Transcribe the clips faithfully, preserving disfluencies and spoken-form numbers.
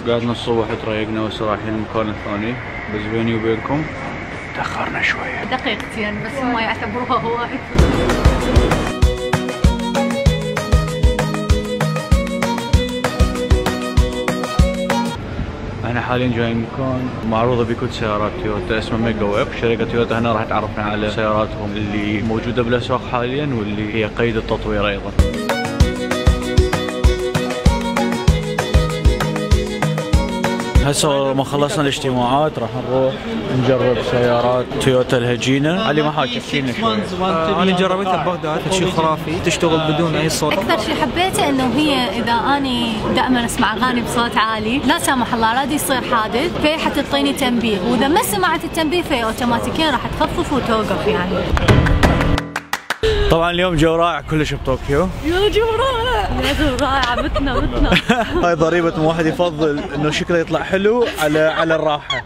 قعدنا الصبح تريقنا وهسه رايحين المكان الثاني، بس بيني وبينكم تأخرنا شوية دقيقتين بس هم يعتبروها هواي. احنا حاليا جايين مكان معروضة بكل سيارات تويوتا اسمه ميجا ويب. شركة تويوتا هنا راح تعرفنا على سياراتهم اللي موجودة بالاسواق حاليا واللي هي قيد التطوير ايضا. هسه ما خلصنا الاجتماعات راح نروح نجرب سيارات تويوتا الهجينة. علي ما حاكي فينا شوي. آه انا جربتها ببغداد، شيء خرافي، تشتغل بدون اي صوت. اكثر شيء حبيته انه هي اذا اني دائما اسمع اغاني بصوت عالي لا سامح الله راد يصير حادث في حتعطيني تنبيه، واذا ما سمعت التنبيه في اوتوماتيكيا راح تخفف وتوقف يعني. طبعا اليوم جو رائع كلش بطوكيو. يا جو رائع يا جو رائع متنا متنا. هاي ضريبة مو واحد يفضل انه شكله يطلع حلو على على الراحة.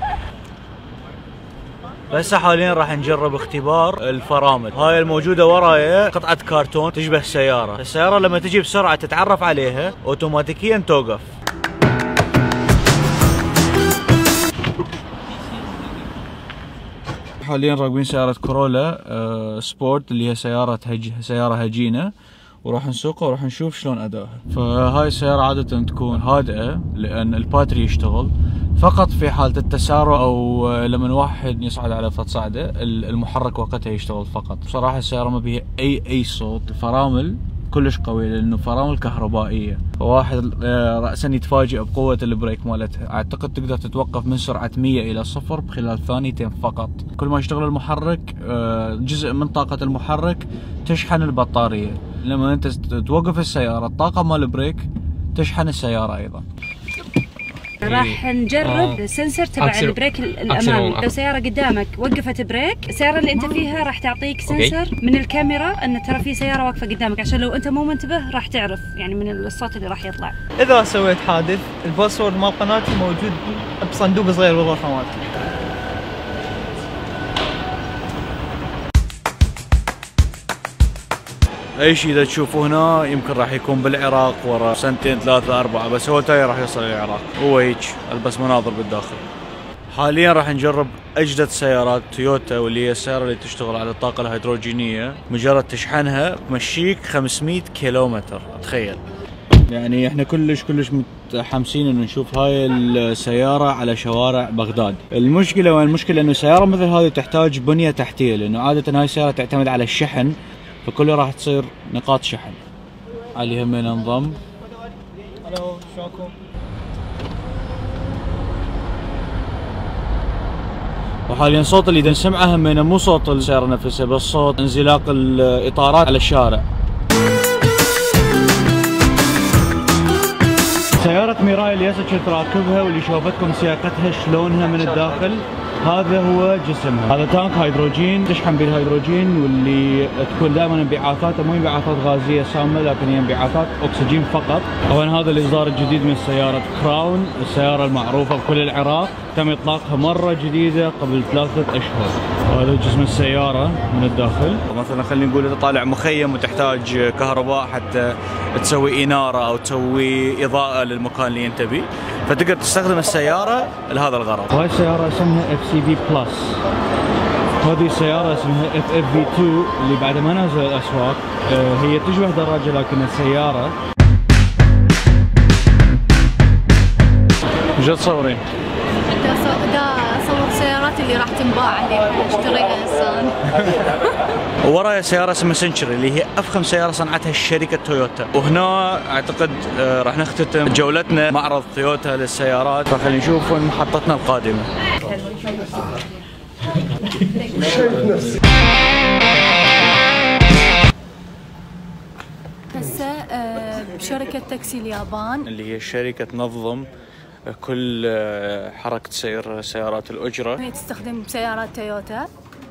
هسه حاليا راح نجرب اختبار الفرامل. هاي الموجودة ورايا قطعة كرتون تشبه سيارة، السيارة لما تجي بسرعة تتعرف عليها اوتوماتيكيا توقف. حاليا راكبين سيارة كورولا آه سبورت اللي هي سيارة هج... سيارة هجينة، وراح نسوقها وراح نشوف شلون ادائها. فهاي السيارة عادة تكون هادئة لان الباتري يشتغل، فقط في حالة التسارع او لما واحد يصعد على فد صعدة المحرك وقتها يشتغل فقط. بصراحة السيارة ما بيها اي اي صوت، الفرامل كلش قوية لانه فرامل كهربائية، فواحد رأسا يتفاجئ بقوة البريك مالتها. اعتقد تقدر تتوقف من سرعة مية الى صفر بخلال ثانيتين فقط. كل ما يشتغل المحرك جزء من طاقة المحرك تشحن البطارية، لما انت توقف السيارة الطاقة مال البريك تشحن السيارة ايضا. راح نجرب آه. سنسر تبع البريك الامامي. لو سياره قدامك وقفت بريك، السياره اللي انت فيها راح تعطيك سنسر أوكي. من الكاميرا ان ترى في سياره واقفه قدامك، عشان لو انت مو منتبه راح تعرف يعني من الصوت اللي راح يطلع. اذا سويت حادث الباسورد مال قناتي موجود بصندوق صغير بالغرفه مالتي. اي شيء اذا تشوفوه هنا يمكن راح يكون بالعراق ورا سنتين ثلاثة أربعة، بس هو تاي راح يوصل للعراق. هو هيك البس مناظر بالداخل. حاليا راح نجرب اجدد سيارات تويوتا واللي هي السيارة اللي تشتغل على الطاقة الهيدروجينية، مجرد تشحنها تمشيك خمسمية كيلومتر. تخيل يعني احنا كلش كلش متحمسين انه نشوف هاي السيارة على شوارع بغداد. المشكلة وين المشكلة انه سيارة مثل هذه تحتاج بنية تحتية، لانه عادة هاي السيارة تعتمد على الشحن، فكله راح تصير نقاط شحن. علي همين انضم. الو شلونكم؟ وحاليا صوت اللي نسمعه همين مو صوت السيارة نفسها، بس صوت انزلاق الاطارات على الشارع. سيارة ميراي اللي هسه كنت راكبها واللي شوفتكم سياقتها شلونها من الداخل، هذا هو جسمها. هذا تانك هيدروجين تشحن بالهيدروجين، واللي تكون دائما انبعاثاته مو انبعاثات غازيه سامه لكن هي انبعاثات اكسجين فقط. طبعا هذا الاصدار الجديد من سياره كراون، السياره المعروفه بكل العراق، تم اطلاقها مره جديده قبل ثلاثه اشهر. هذا جسم السياره من الداخل. مثلا خلينا نقول اذا طالع مخيم وتحتاج كهرباء حتى تسوي اناره او تسوي اضاءه للمكان اللي انت بيه، فتقدر تستخدم السياره لهذا الغرض. وهي السياره اسمها اف سي في بلس. هذه السياره اسمها اف اف في اثنين اللي بعد ما نازل الاسواق. هي تشبه دراجه لكن السياره جد تصورين. دا اصور السيارات اللي راح تنباع اللي يشتريها انسان. ورايا سيارة اسمها سنشري اللي هي أفخم سيارة صنعتها شركة تويوتا. وهنا أعتقد راح نختتم جولتنا معرض تويوتا للسيارات، فخلينا نشوف وين محطتنا القادمة. هسه بشركة تاكسي اليابان اللي هي شركة تنظم كل حركة سير سيارات الأجرة. هي تستخدم سيارات تويوتا.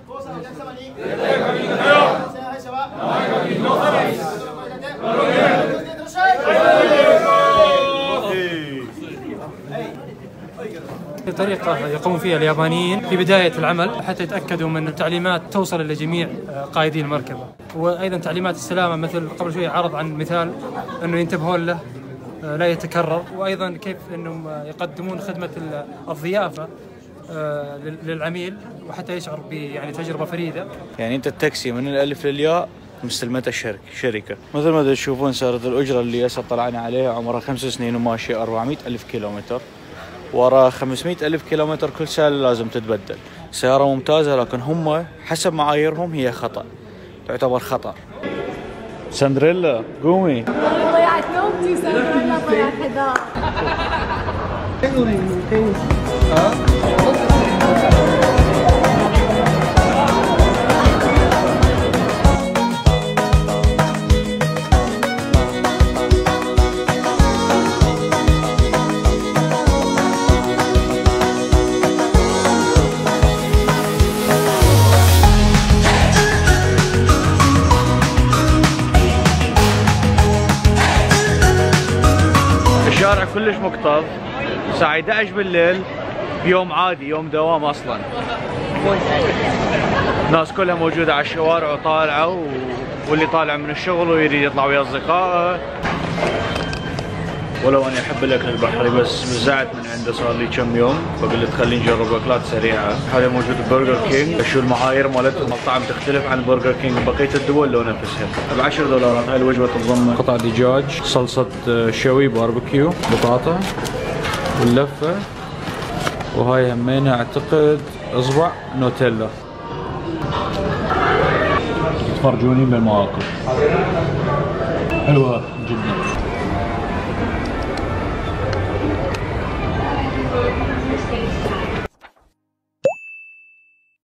طريقة يقوم فيها اليابانيين في بداية العمل حتى يتأكدوا من التعليمات توصل لجميع قائدي المركبة، وأيضا تعليمات السلامة مثل قبل شوي عرض عن مثال أنه ينتبهون له لا يتكرر، وايضا كيف انهم يقدمون خدمه الضيافه للعميل وحتى يشعر ب يعني تجربه فريده. يعني انت التاكسي من الالف للياء مستلمته شركه شركه مثل ما تشوفون سعر الأجرة اللي هسه طلعنا عليها عمرها خمس سنين وماشية أربعمئة ألف كيلومتر، ورا خمسمئة ألف كيلومتر كل سنة لازم تتبدل. سيارة ممتازة لكن هم حسب معاييرهم هي خطأ، تعتبر خطأ. سندريلا قومي. ضيعت نومتي سندريلا، ضيعت حذاء. الشارع كلش مكتظ، الساعة إحدى عشر بالليل بيوم عادي، يوم دوام اصلا. الناس كلها موجودة على الشوارع وطالعة، و... واللي طالع من الشغل ويريد يطلع ويا اصدقائه. ولو اني احب الاكل البحري بس مزعت من عنده صار لي كم يوم، فقلت خليني نجرب اكلات سريعه. حاليا موجود برجر كينج. شو المعايير مالتهم؟ المطعم تختلف عن برجر كينج بقيه الدول لو نفسها. ب عشرة دولارات هاي الوجبه تتضمن قطع دجاج، صلصه شوي باربيكيو، بطاطا واللفه، وهاي همينه اعتقد اصبع نوتيلا. تفرجوني بالمواقف حلوه جدا.